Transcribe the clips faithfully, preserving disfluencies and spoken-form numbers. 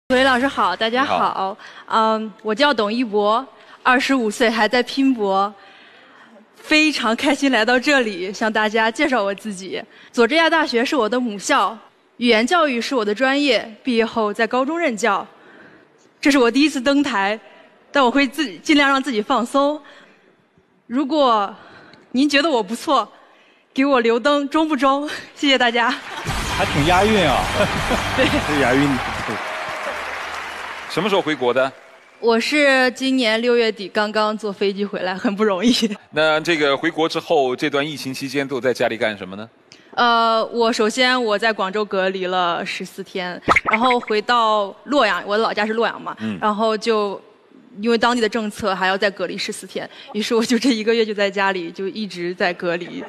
各位老师好，大家好。嗯，我叫董一博，二十五岁，还在拼搏。非常开心来到这里，向大家介绍我自己。佐治亚大学是我的母校，语言教育是我的专业。毕业后在高中任教。这是我第一次登台，但我会自己尽量让自己放松。如果您觉得我不错，给我留灯，中不中？谢谢大家。 还挺押韵啊。 对， 这押韵。 什么时候回国的？ 我是今年六月底刚刚坐飞机回来，很不容易。 那这个回国之后，这段疫情期间都在家里干什么呢？ 呃，我首先我在广州隔离了十四天，然后回到洛阳，我的老家是洛阳嘛，嗯、然后就因为当地的政策还要再隔离十四天，于是我就这一个月就在家里就一直在隔离。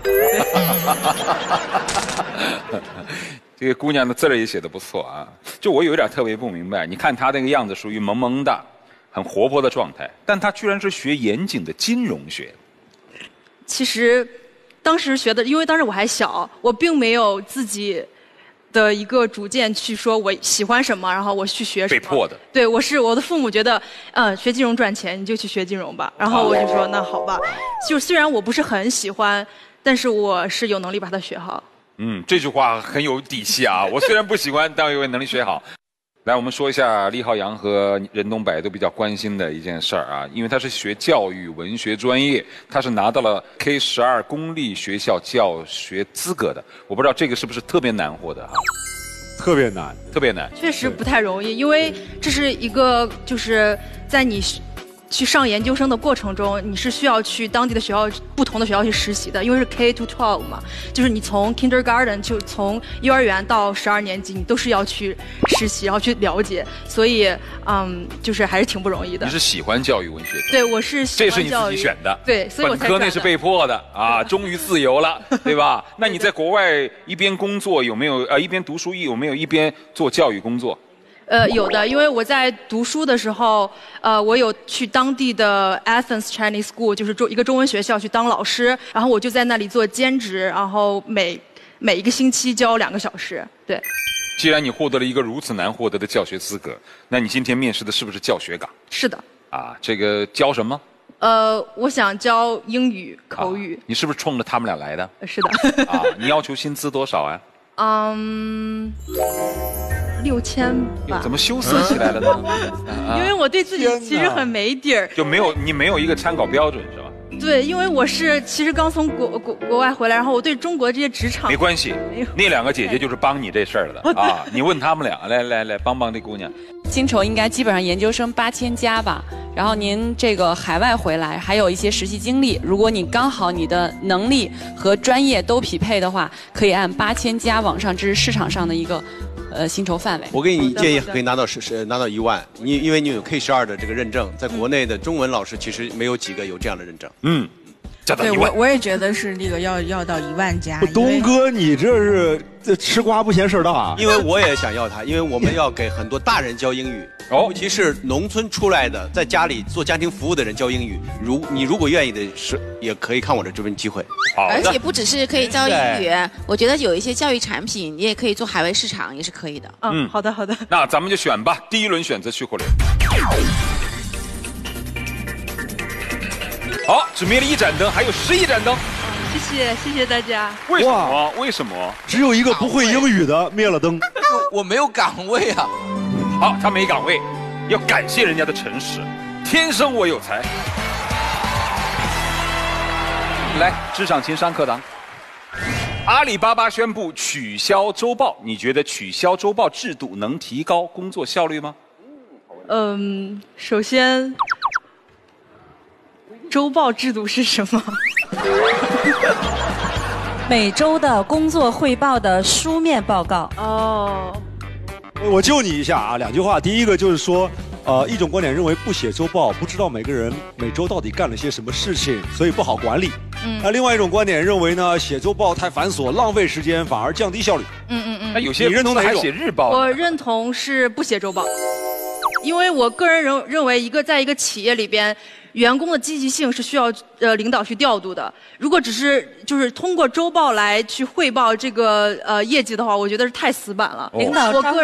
这个姑娘的字儿也写得不错啊，就我有点特别不明白，你看她那个样子属于萌萌的。很活泼的状态，但他居然是学严谨的金融学。 其实，当时学的，因为当时我还小，我并没有自己的一个主见去说我喜欢什么，然后我去学什么。 被迫的。 对，我是我的父母觉得，嗯，学金融赚钱，你就去学金融吧。然后我就说，那好吧。就虽然我不是很喜欢，但是我是有能力把它学好。 嗯，这句话很有底气啊！我虽然不喜欢，但我有能力学好。来，我们说一下厉浩洋和任东柏都比较关心的一件事儿啊，因为他是学教育文学专业，他是拿到了 K 十二公立学校教学资格的。我不知道这个是不是特别难获得哈？ 特别难， 特别难。 确实不太容易，因为这是一个就是在你去上研究生的过程中，你是需要去当地的学校、不同的学校去实习的，因为是 K to 十二嘛，就是你从 kindergarten 就从幼儿园到十二年级，你都是要去实习，然后去了解，所以嗯，就是还是挺不容易的。 你是喜欢教育文学？ 对，我是喜欢教育。 这是你自己选的。 对，所以我才本科那是被迫的啊，终于自由了，对吧？那你在国外一边工作有没有呃一边读书有没有一边做教育工作？ 呃，有的，因为我在读书的时候，呃，我有去当地的 Athens Chinese School， 就是中一个中文学校去当老师，然后我就在那里做兼职，然后每每一个星期教两个小时。对。 既然你获得了一个如此难获得的教学资格，那你今天面试的是不是教学岗？ 是的。 啊，这个教什么？ 呃，我想教英语、口语。 啊、你是不是冲着他们俩来的？ 是的。 啊，你要求薪资多少啊？ 嗯。六千吧？ 怎么羞涩起来了呢？ 因为我对自己其实很没底儿， 就没有你没有一个参考标准是吧？ 对，因为我是其实刚从国国国外回来，然后我对中国这些职场没关系，那两个姐姐就是帮你这事儿的啊！你问他们俩，来来来，帮帮这姑娘。 薪酬应该基本上研究生八千加吧，然后您这个海外回来还有一些实习经历，如果你刚好你的能力和专业都匹配的话，可以按八千加往上，这是市场上的一个。呃，薪酬范围。 我给你建议，可以拿到是是拿到一万。你因为你有 K 十二的这个认证，在国内的中文老师其实没有几个有这样的认证。 嗯，加到一万。 对，我我也觉得是那个要要到一万加。 东哥，你这是这吃瓜不嫌事儿大。 因为我也想要他，因为我们要给很多大人教英语， 哦、 尤其是农村出来的，在家里做家庭服务的人教英语。如你如果愿意的是，也可以看我的这份机会。 而且不只是可以教英语，我觉得有一些教育产品，你也可以做海外市场，也是可以的。 嗯，好的好的。 那咱们就选吧，第一轮选择去或留。好，只灭了一盏灯，还有十一盏灯。 谢谢谢谢大家。 为什么？为什么？ 只有一个不会英语的灭了灯。 我没有岗位啊。 好，他没岗位，要感谢人家的诚实。天生我有才。来，职场情商课堂。阿里巴巴宣布取消周报，你觉得取消周报制度能提高工作效率吗？ 嗯，首先，周报制度是什么？ 每周的工作汇报的书面报告。 哦。 我救你一下啊，两句话。第一个就是说，呃，一种观点认为不写周报，不知道每个人每周到底干了些什么事情，所以不好管理。嗯。那另外一种观点认为呢，写周报太繁琐，浪费时间，反而降低效率。 嗯嗯嗯。 那有些你认同哪还写日报？ 我认同是不写周报，因为我个人认认为，一个在一个企业里边，员工的积极性是需要呃领导去调度的。如果只是就是通过周报来去汇报这个呃业绩的话，我觉得是太死板了。 领导我个人。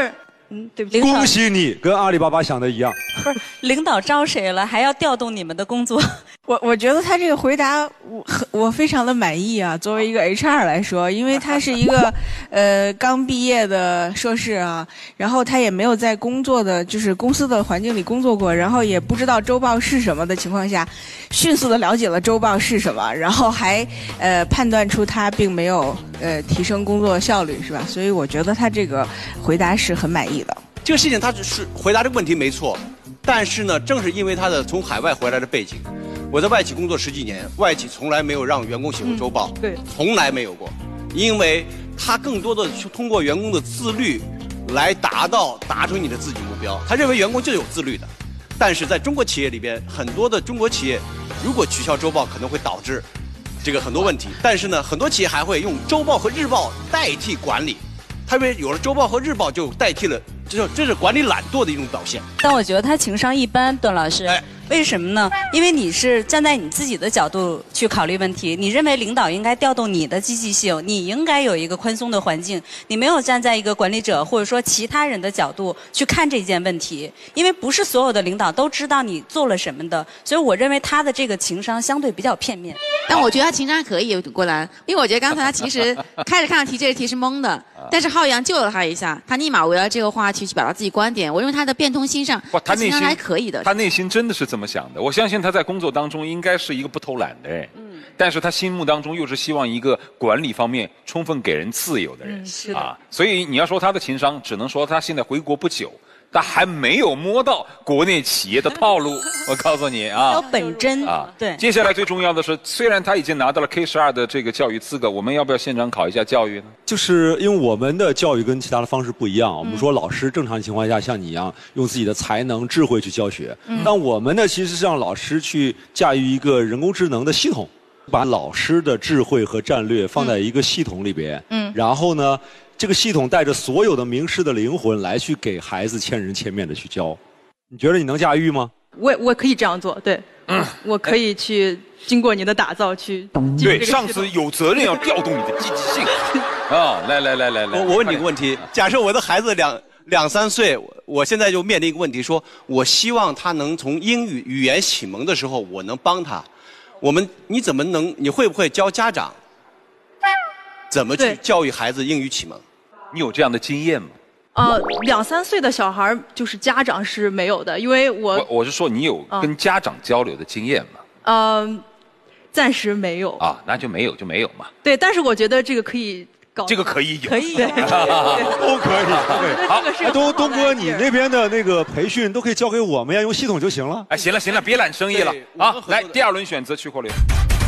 嗯，对不起。 恭喜你，跟阿里巴巴想的一样。 不是，领导招谁了，还要调动你们的工作？ 我我觉得他这个回答我我非常的满意啊。作为一个 H R 来说，因为他是一个呃刚毕业的硕士啊，然后他也没有在工作的就是公司的环境里工作过，然后也不知道周报是什么的情况下，迅速的了解了周报是什么，然后还呃判断出他并没有呃提升工作效率，是吧？所以我觉得他这个回答是很满意的。 这个事情他只是回答这个问题没错，但是呢，正是因为他的从海外回来的背景，我在外企工作十几年，外企从来没有让员工写过周报， 嗯、对， 从来没有过，因为他更多的去通过员工的自律来达到达成你的自己目标。他认为员工就有自律的，但是在中国企业里边，很多的中国企业如果取消周报，可能会导致这个很多问题。但是呢，很多企业还会用周报和日报代替管理，他认为有了周报和日报就代替了。这这是管理懒惰的一种表现。 但我觉得他情商一般，段老师。哎，为什么呢？因为你是站在你自己的角度去考虑问题，你认为领导应该调动你的积极性，你应该有一个宽松的环境，你没有站在一个管理者或者说其他人的角度去看这件问题，因为不是所有的领导都知道你做了什么的，所以我认为他的这个情商相对比较片面。 但我觉得他情商可以，郭兰，因为我觉得刚才他其实开始看到题这个题是懵的，但是浩洋救了他一下，他立马围绕这个话题去表达自己观点。我认为他的变通性上，他情商还可以的。 他内心真的是这么想的，我相信他在工作当中应该是一个不偷懒的人，嗯，但是他心目当中又是希望一个管理方面充分给人自由的人， 嗯、是的啊，所以你要说他的情商，只能说他现在回国不久。他还没有摸到国内企业的套路，我告诉你啊， 有本真啊。 对， 接下来最重要的是，虽然他已经拿到了 K 十二的这个教育资格，我们要不要现场考一下教育呢？ 就是因为我们的教育跟其他的方式不一样，我们说老师正常情况下像你一样用自己的才能、智慧去教学，嗯、但我们呢其实是让老师去驾驭一个人工智能的系统，把老师的智慧和战略放在一个系统里边，嗯，然后呢。这个系统带着所有的名师的灵魂来去给孩子千人千面的去教，你觉得你能驾驭吗？ 我我可以这样做，对，嗯，我可以去经过你的打造去。 对，上司有责任要调动你的积极性。啊，来来来来来， 我我问你个问题，假设我的孩子两两三岁，我现在就面临一个问题，说我希望他能从英语语言启蒙的时候，我能帮他。我们你怎么能？你会不会教家长怎么去教育孩子英语启蒙？ 你有这样的经验吗？ 呃，两三岁的小孩就是家长是没有的，因为我我, 我是说你有跟家长交流的经验吗？ 嗯、呃，暂时没有。 啊，那就没有就没有嘛。 对，但是我觉得这个可以搞。 这个可以有。 可以。对都可以。 对，好， 哎，东东哥，你那边的那个培训都可以交给我们呀，用系统就行了。 哎，行了行了，别揽生意了啊！来，第二轮选择去或留。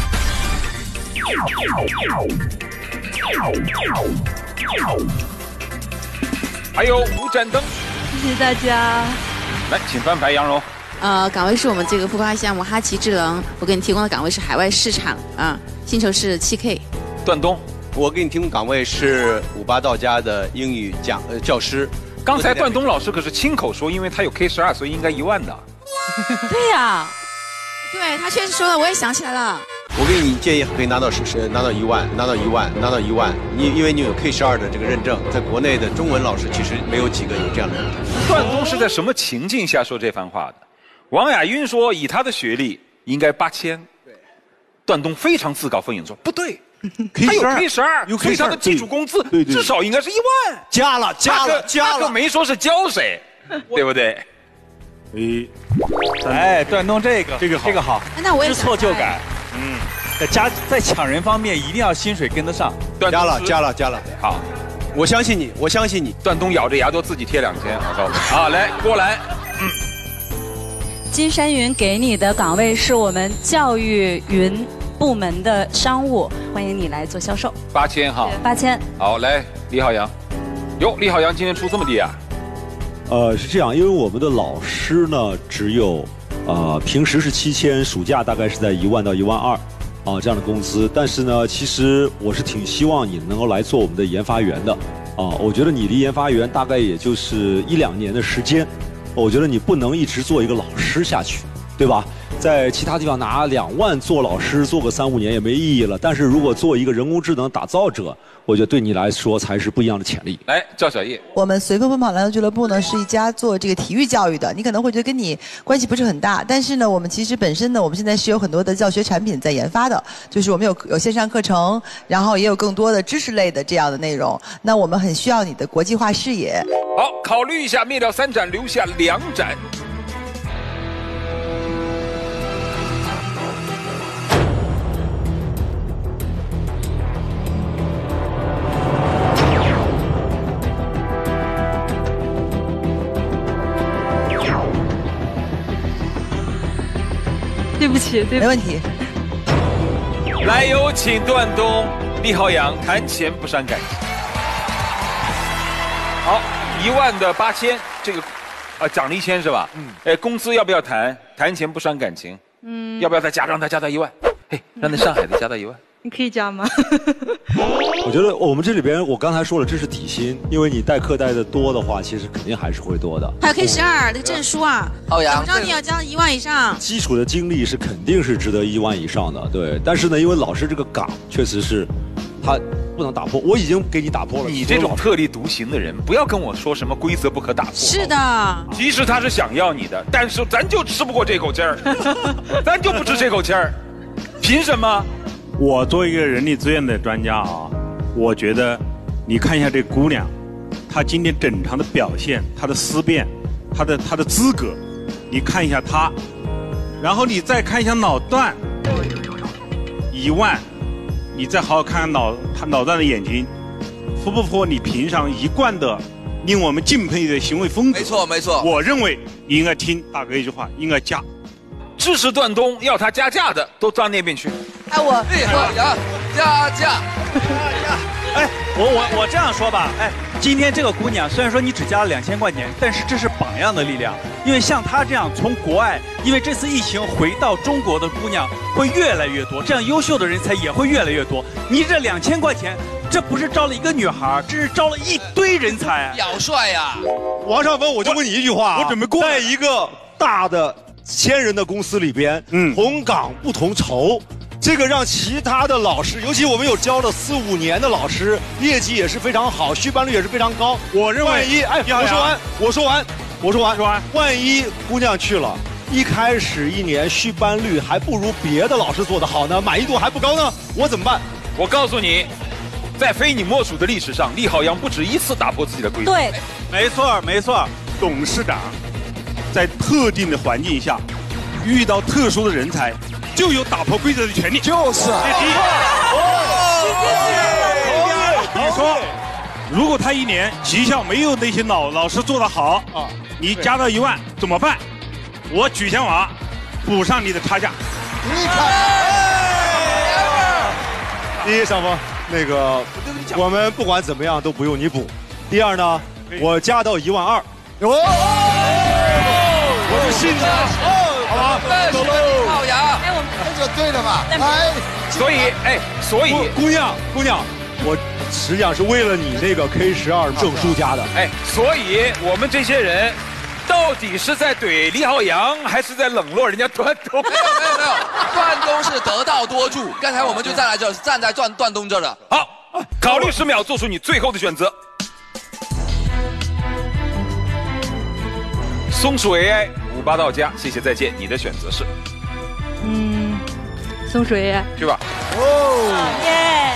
还有五盏灯， 谢谢大家。 来，请翻牌，杨蓉。 呃，岗位是我们这个孵化项目哈奇智能，我给你提供的岗位是海外市场啊，薪酬是七 K。 段东， 我给你提供岗位是五八到家的英语讲呃教师。 刚才段东老师可是亲口说，因为他有 K 十二，所以应该一万的。 对呀、啊， 对他确实说了，我也想起来了。 我给你建议，可以拿到是是拿到一万，拿到一万，拿到一万。你因为你有 K 十二的这个认证，在国内的中文老师其实没有几个有这样的人。 段东是在什么情境下说这番话的？王亚云说，以他的学历应该八千。对。段东非常自告奋勇说，不对，他有 K 十二，所以他的基础工资至少应该是一万。 加了，加了，加了。 他可没说是教谁，对不对？ 诶，哎，段东这个这个好， 这个好， 那我也知错就改。嗯，在加在抢人方面一定要薪水跟得上。 加了，加了，加了。 好， 我相信你，我相信你。 段东咬着牙都自己贴两千，我告诉你。好，来，郭兰。嗯。 金山云给你的岗位是我们教育云部门的商务，欢迎你来做销售。 八千哈。 八千。 好，来，李浩洋。哟，李浩洋今天出这么低啊？ 呃，是这样，因为我们的老师呢，只有，呃，平时是七千，暑假大概是在一万到一万二，啊，这样的工资。但是呢，其实我是挺希望你能够来做我们的研发员的，啊，我觉得你离研发员大概也就是一两年的时间，我觉得你不能一直做一个老师下去，对吧？ 在其他地方拿两万做老师，做个三五年也没意义了。但是如果做一个人工智能打造者，我觉得对你来说才是不一样的潜力。 来，赵小叶， 我们随风奔跑篮球俱乐部呢是一家做这个体育教育的，你可能会觉得跟你关系不是很大，但是呢，我们其实本身呢，我们现在是有很多的教学产品在研发的，就是我们有有线上课程，然后也有更多的知识类的这样的内容。那我们很需要你的国际化视野。 好，考虑一下，灭掉三盏，留下两盏。 对不起，对不起， 没问题。 来，有请段东、厉浩洋谈钱不伤感情。好，一万的八千，这个啊奖了一千是吧？嗯。哎，工资要不要谈？谈钱不伤感情。嗯。要不要再加？让他加到一万？嘿，让那上海的加到一万。 你可以加吗？ 我觉得我们这里边，我刚才说了，这是底薪，因为你代课代的多的话，其实肯定还是会多的。 还有 K 十二那个证书啊， 浩洋， 怎么着你要交一万以上？ 基础的经历是肯定是值得一万以上的，对。但是呢，因为老师这个岗确实是，他不能打破。我已经给你打破了。 你这种特立独行的人，不要跟我说什么规则不可打破。 是的。 其实他是想要你的，但是咱就吃不过这口气儿，咱就不吃这口气儿，凭什么？ 我作为一个人力资源的专家啊，我觉得你看一下这姑娘，她今天整场的表现，她的思辨，她的她的资格，你看一下她，然后你再看一下脑段，一万，你再好好看看脑她脑段的眼睛，符不符合你平常一贯的令我们敬佩的行为风格？ 没错没错， 我认为你应该听大哥一句话，应该加。 支持段东要他加价的都到那边去。 哎，我厉浩洋加价。 哎，我我我这样说吧，哎，今天这个姑娘虽然说你只加了两千块钱，但是这是榜样的力量，因为像她这样从国外，因为这次疫情回到中国的姑娘会越来越多，这样优秀的人才也会越来越多。你这两千块钱，这不是招了一个女孩，这是招了一堆人才。 表率呀！ 王少峰，我就问你一句话、啊， 我准备过在一个大的千人的公司里边，嗯，同岗不同酬。这个让其他的老师，尤其我们有教了四五年的老师，业绩也是非常好，续班率也是非常高。 我认为， 万一哎，我说完，我说完，我说完， 说完， 万一姑娘去了，一开始一年续班率还不如别的老师做得好呢，满意度还不高呢，我怎么办？ 我告诉你，在非你莫属的历史上，厉浩洋不止一次打破自己的规则。 对， 没错没错，董事长在特定的环境下遇到特殊的人才，就有打破规则的权利。 就是。 这第一。你说，如果他一年绩效没有那些老老师做得好啊，你加到一万怎么办？我举箱娃补上你的差价。 你看，第一，上峰，那个我们不管怎么样都不用你补。第二呢，我加到一万二。哦，我就信你。好吧， 走喽，浩洋，哎，我们这就对了嘛， 哎，所以，哎，所以， 姑娘，姑娘，我实际上是为了你那个 K 十二证书加的， 哎，所以我们这些人，到底是在怼厉浩洋，还是在冷落人家段东？ 没有，没有，没有，段东是得道多助，刚才我们就站在这，站在段段东这了。 好，考虑十秒，做出你最后的选择。松鼠 A I。五八到家，谢谢再见。你的选择是？ 嗯，松鼠 A I。 去吧。 哦， 耶。